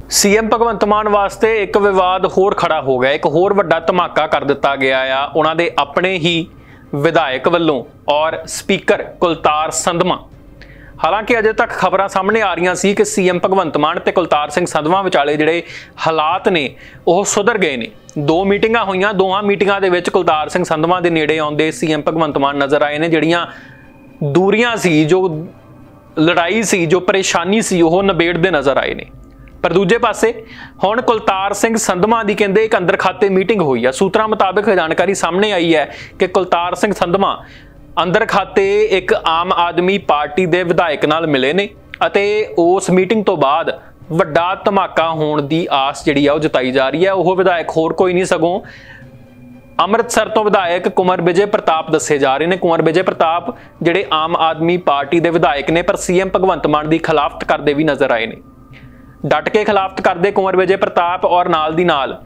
CM भगवंत मान वास्ते एक विवाद होर खड़ा हो गया। एक होर वड्डा धमाका कर दिता गया आ उन्हां दे अपने ही विधायक वल्लों और स्पीकर कुलतार संधमा। हालांकि अजे तक खबरां सामने आ रही सी कि सीएम भगवंत मान ते कुलतार सिंह संधमा विचाले जिहड़े हालात ने वो सुधर गए ने। दो मीटिंगां होईयां, दोहां मीटिंगां दे विच कुलतार सिंह संधमा दे नेड़े आउंदे सीएम भगवंत मान नज़र आए ने। जिहड़ियां दूरियां सी, जो लड़ाई सी, जो परेशानी सी, वो निबेड़दे नज़र आए ने। पर दूजे पासे हुण कुलतार सिंह संधमा की कहते एक अंदर खाते मीटिंग हुई है। सूत्रों मुताबिक जानकारी सामने आई है कि कुलतार सिंह संधमा अंदर खाते एक आम आदमी पार्टी के विधायक नाल मिले ने अते उस मीटिंग तो बाद वड्डा धमाका होने की आस जिहड़ी आ जताई जा रही है। वह विधायक होर कोई नहीं सगों अमृतसर तो विधायक कुंवर विजय प्रताप दसे जा रहे हैं। कुंवर विजय प्रताप जिहड़े आम आदमी पार्टी के विधायक ने पर सीएम भगवंत मान की खिलाफत करते भी नजर आए ने। डट के खिलाफत करते कुंवर विजय प्रताप और नाल दी नाल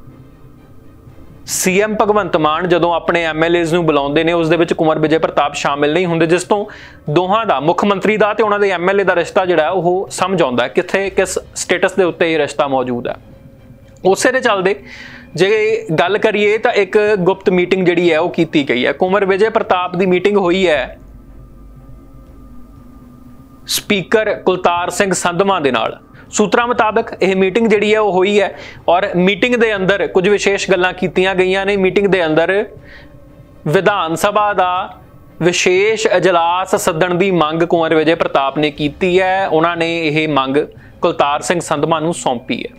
सीएम भगवंत मान जदों अपने MLAs नूं बुलाउंदे ने उस दे विच कुंवर विजय प्रताप शामिल नहीं हुंदे, जिस तो दोहां दा मुख मंत्री दा ते उन्हां दे MLA दा रिश्ता जिहड़ा ओह समझ आउंदा किथे किस स्टेटस दे उत्ते ये रिश्ता मौजूद है। उसे दे चलदे जे गल करिए तां एक गुप्त मीटिंग जिहड़ी है ओह कीती गई है। कुंवर विजय प्रताप दी मीटिंग हुई है स्पीकर कुलतार सिंह संधमा दे नाल। सूत्रों मुताबिक यह मीटिंग जिहड़ी है वो हुई है और मीटिंग दे अंदर कुछ विशेष गल्लां कीतियां गईयां ने। मीटिंग दे अंदर विधान सभा दा विशेष इजलास सदन की मंग कुंवर विजय प्रताप ने कीती है। उन्होंने यह मंग कुलतार सिंह संधमा नूं सौंपी है।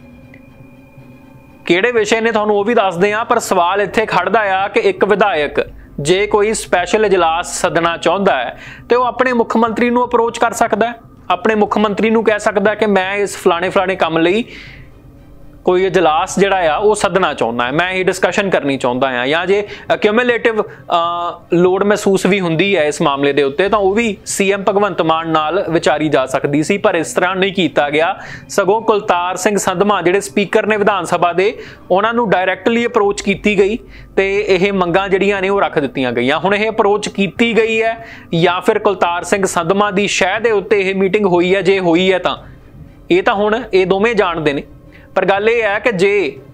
किहड़े विषय ने तुहानूं वो भी दसदे हां, पर सवाल इत्थे खड़दा आ कि एक विधायक जे कोई स्पैशल इजलास सदना चाहुंदा है तो वह अपने मुख मंत्री नूं अप्रोच कर सकदा है, अपने मुख मंत्री नूं कह सकदा कि मैं इस फलाने फलाने काम लई कोई इजलास जिहड़ा आ वो सदना चाहुंदा है, मैं ये डिस्कशन करनी चाहुंदा हां, या जे क्यूमुलेटिव लोड महसूस भी हुंदी है इस मामले दे उत्ते तां वो भी सीएम भगवंत मान नाल विचारी जा सकदी सी। पर इस तरह नहीं कीता गया, सगों कुलतार सिंह संधमा जिहड़े स्पीकर ने विधान सभा दे उन्हां नूं डायरैक्टली अप्रोच कीती गई ते यह मंगां जिहड़ियां ने वो रख दित्तियां गईयां। हुण यह अप्रोच कीती गई है या फिर कुलतार सिंह संधमा दी शह दे उत्ते यह मीटिंग हुई है, जे हुई है तां ये तां हुण ये दोवें जाणदे ने। पर गल यह है कि जे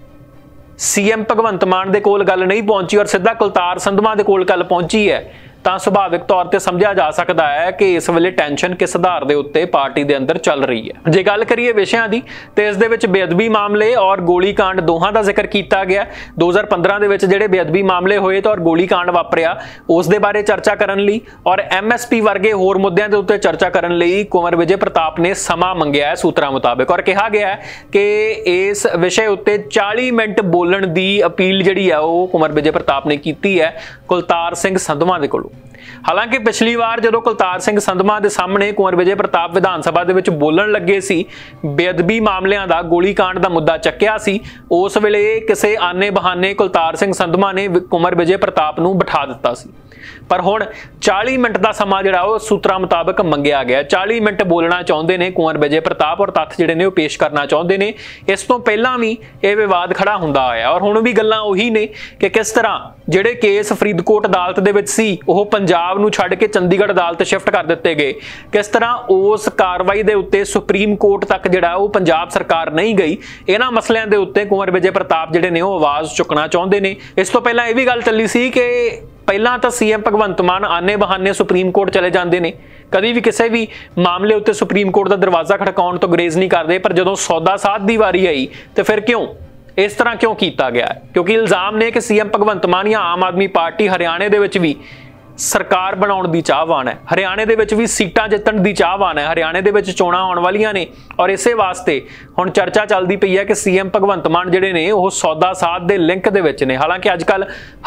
सीएम भगवंत मान दे कोल गल नहीं पहुंची और सीधा कुलतार संधमा दे कोल गल पहुंची है तां सुभाविक तौर पर समझा जा सकता है कि इस वेले टेंशन किस आधार के उत्ते पार्टी के अंदर चल रही है। जे गल करिए विषयां दी तो इस दे विच बेअदबी मामले और गोली कांड दोहां का जिक्र किया गया। 2015 दे विच जिहड़े बेअदबी मामले होए तो और गोली कांड वापरिया उस दे बारे चर्चा करन लई और MSP वर्गे होर मुद्दों के उत्ते चर्चा करन लई कुंवर विजय प्रताप ने समा मंगिया है सूत्रों मुताबिक। और कहा गया है कि इस विषय उत्ते 40 मिनट बोलण दी अपील जिहड़ी है वो कुंवर विजय प्रताप ने की है कुलतार सिंह संधमा दे कोलों। हालांकि पिछली बार जो कुलतार सिंह संधमा के सामने कुंवर विजय प्रताप विधान सभा दे विच बोलण लगे सी, बेअदबी मामलों का गोली कांड का मुद्दा चक्या सी, उस वेले किसी आने बहाने कुलतार सिंह संधमा ने कुंवर विजय प्रताप नूं बिठा दिता सी। पर हुण 40 मिनट का समा जिहड़ा वो सूत्रों मुताबिक मंगिया गया। 40 मिनट बोलना चाहते हैं कुंवर विजय प्रताप और तत्थ जिहड़े ने वो पेश करना चाहते हैं। इस तो पहला भी यह विवाद खड़ा हुंदा आया और हुण भी गल्लां उही ने कि किस तरह जिहड़े केस फरीदकोट अदालत दे विच सी वो पंजाब नूं छड्ड के चंडीगढ़ अदालत शिफ्ट कर दिते गए, किस तरह उस कार्रवाई दे उत्ते सुप्रीम कोर्ट तक जिहड़ा वो पंजाब सरकार नहीं गई। इन्हां मसलिਆਂ दे उत्ते कुंवर विजय प्रताप जिहड़े ने वो आवाज़ चुकना चाहते हैं। इस तो पहला यह भी गल चली सी कि पहला तो सीएम भगवंत मान आने बहाने सुप्रीम कोर्ट चले जाते हैं, कभी भी किसी भी मामले उत्ते सुप्रीम कोर्ट का दरवाजा खड़काउण तो गुरेज नहीं करते। पर जदों सौदा साध की वारी आई तो फिर क्यों इस तरह क्यों किया गया है? क्योंकि इल्जाम ने कि सीएम भगवंत मान या आम आदमी पार्टी हरियाणे दे विच भी सरकार बनाउण दी चाहवान है, हरियाणे दे विच भी सीटां जितण दी चाहवान है, हरियाणे दे विच चोणां आउण वालियां ने और इसे वास्ते हुण चर्चा चलदी पई है कि सीएम भगवंत मान जिहड़े ने वो सौदा साध दे लिंक दे विच ने। हालांकि अजकल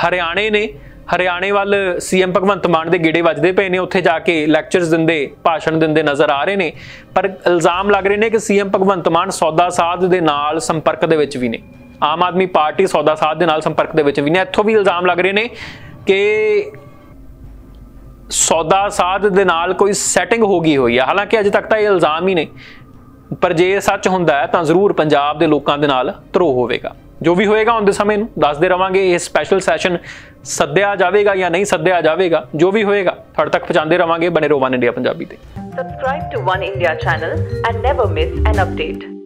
हरियाणे वाल सीएम भगवंत मान दे गेड़े वजदे पे ने, उत्थे जाके लैक्चरस दिंदे भाषण दिंदे नज़र आ रहे ने। पर इल्जाम लग रहे हैं कि सीएम भगवंत मान सौदा साध दे नाल संपर्क दे विच भी ने, आम आदमी पार्टी सौदा साध दे नाल संपर्क दे विच भी ने। इत्थों भी इल्जाम लग रहे हैं कि सौदा साध दे नाल कोई सैटिंग हो गई हुई है। हालांकि अजे तक तो ये इल्जाम ही ने, पर जे सच हुंदा है तो जरूर पंजाब के लोगों के नाल धरो होवेगा। जो भी होएगा आउंदे समय नूं दसदे रहांगे। ये स्पैशल सैशन सद्दिया जाएगा या नहीं सद्दिया जाएगा, जो भी होएगा तुहाडे तक पहुंचाते रहांगे। बने रहो वन इंडिया पंजाबी ते। Subscribe to One India channel and never miss an update.